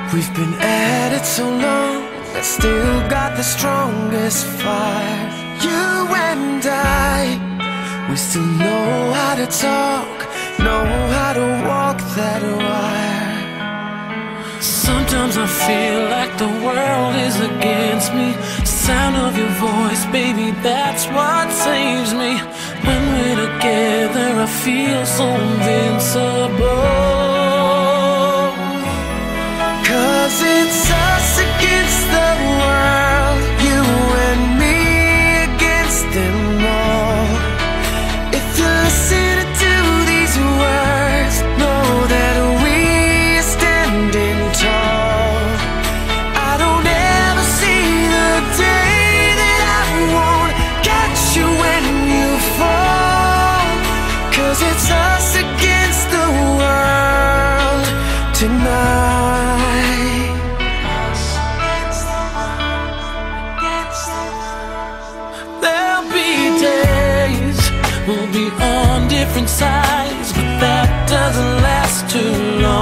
We've been at it so long, I still got the strongest fire. You and I, we still know how to talk, know how to walk that wire. Sometimes I feel like the world is against me. Sound of your voice, baby, that's what saves me. When we're together, I feel so invincible. 'Cause it's us against the world, you and me against them all. If you listen to these words, know that we're standing tall. I don't ever see the day that I won't catch you when you fall. 'Cause it's us against the world tonight. We'll be on different sides, but that doesn't last too long.